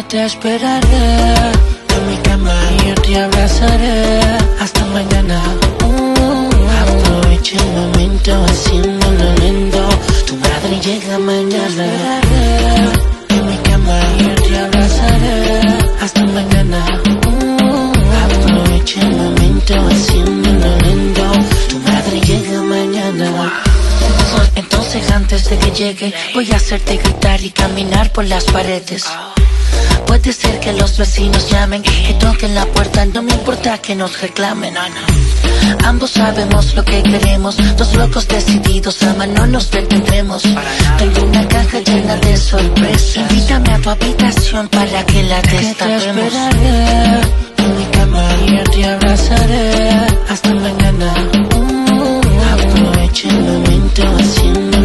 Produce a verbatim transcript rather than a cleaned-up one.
te esperaré en mi cama y yo te abrazaré hasta mañana. Aprovecha el momento haciéndolo lento. Tu madre llega mañana. En mi cama y yo te abrazaré hasta mañana. Aprovecha el momento haciéndolo lento. Tu madre llega mañana. Entonces antes de que llegue voy a hacerte gritar y caminar por las paredes. Puede ser que los vecinos llamen, que toquen la puerta, no me importa que nos reclamen, no, no. Ambos sabemos lo que queremos, dos locos decididos, ama, no nos detendremos. Tengo una caja llena de sorpresas, invítame a tu habitación para que la destapemos. Te esperaré en mi cama y yo te abrazaré hasta mañana. Aprovecha el momento haciendo